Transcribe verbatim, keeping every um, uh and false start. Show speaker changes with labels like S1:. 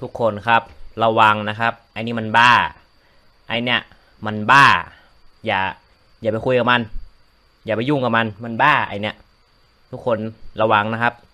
S1: ทุกคนครับระวังนะครับไอ้นี่มันบ้าไอ้เนี่ยมันบ้าอย่าอย่าไปคุยกับมันอย่าไปยุ่งกับมันมันบ้าไอ้เนี่ยทุกคนระวังนะครับ